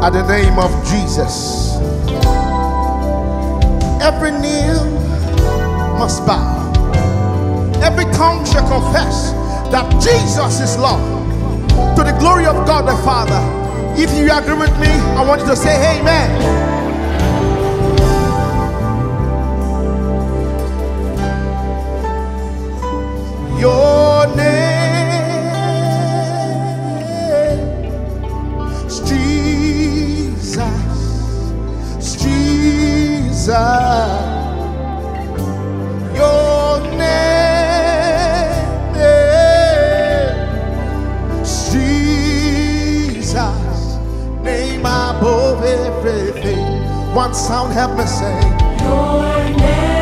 At the name of Jesus, every knee must bow. Every tongue shall confess that Jesus is Lord, to the glory of God the Father. If you agree with me, I want you to say amen. Your name is Jesus, Jesus. Your name is Jesus, name above everything. One sound, help me say, your name.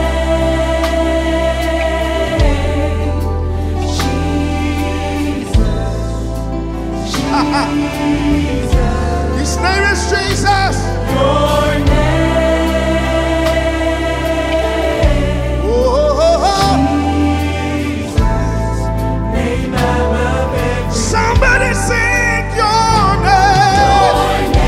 His name is Jesus. Your name. Oh, Jesus. Name above everything. Somebody sing your name. Your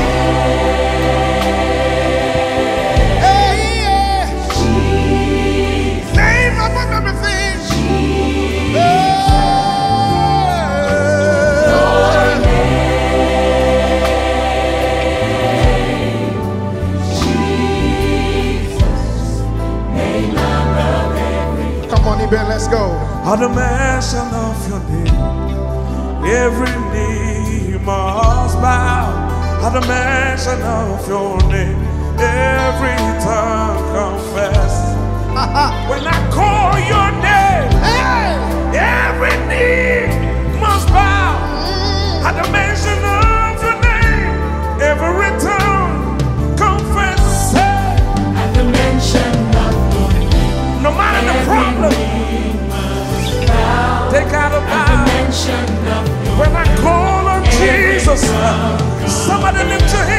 name. Hey, yeah. Jesus. Name above everything. Jesus. Hey. Let's go. At the mention of your name, every knee must bow. At the mention of your name, every tongue confess. When I call your name, hey, every knee must bow. At the mention of your name, every tongue confess. At the mention of your name, no matter the problem, take out a bow. When I call on Jesus, somebody lift your hand.